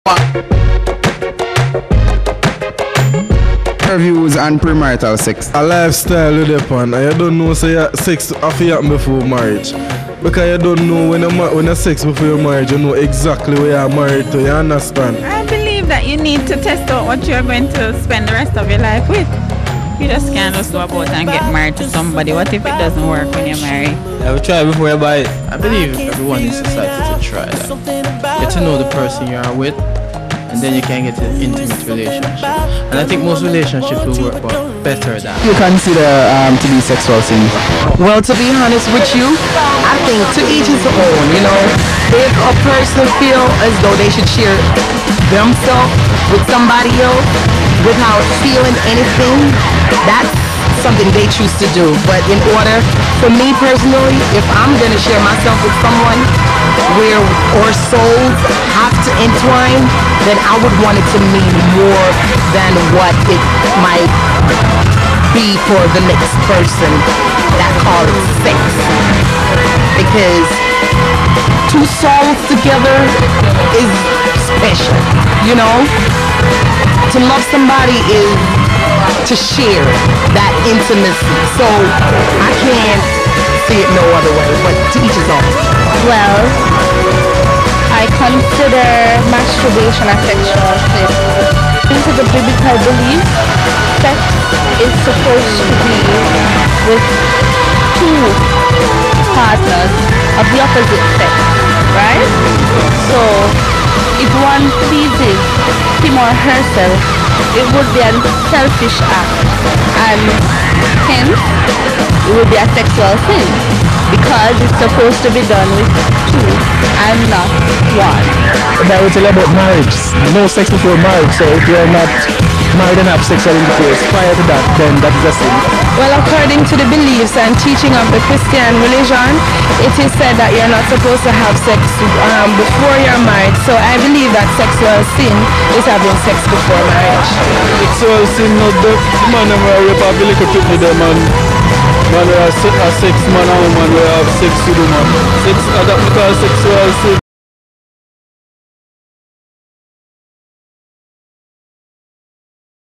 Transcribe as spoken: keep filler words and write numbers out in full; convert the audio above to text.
Views on premarital sex. A lifestyle you depend, and you don't know say so sex after happen before marriage. Because you don't know when you when you sex before your marriage, you know exactly where you're married to. You understand? I believe that you need to test out what you're going to spend the rest of your life with. You just can't just go about and get married to somebody. What if it doesn't work when you're married? Yeah, we try before you buy it. I believe everyone in society to try that. Get to know the person you are with, and then you can get an intimate relationship. And I think most relationships will work out better than. You consider um, to be sexual sin? Well, to be honest with you, I think to each his own, you know. If a person feel as though they should share themselves with somebody else without feeling anything, that's something they choose to do. But in order, for me personally, if I'm going to share myself with someone where our souls have to entwine, then I would want it to mean more than what it might be for the next person that calls it sex. Because two souls together is special, you know? To love somebody is to share that intimacy. So I can't see it no other way, but to each his own. Well, I consider masturbation a sexual sin. Into the biblical belief, sex is supposed to be with two partners of the opposite sex, right? So, if one pleases him or herself, it would be a selfish act, and hence, it would be a sexual sin, because it's supposed to be done with two and not one. That will tell you about marriage. No sex before marriage, so if you're not married and have sexual intercourse prior to that, then that is a sin. Well, according to the beliefs and teaching of the Christian religion, it is said that you're not supposed to have sex um, before you're married. So I believe that sexual sin is having sex before marriage. Sexual sin, not the man and rape have a little bit with them, and man we are a sex man and woman we have sex with them. Sex, uh, that we call sexual sin.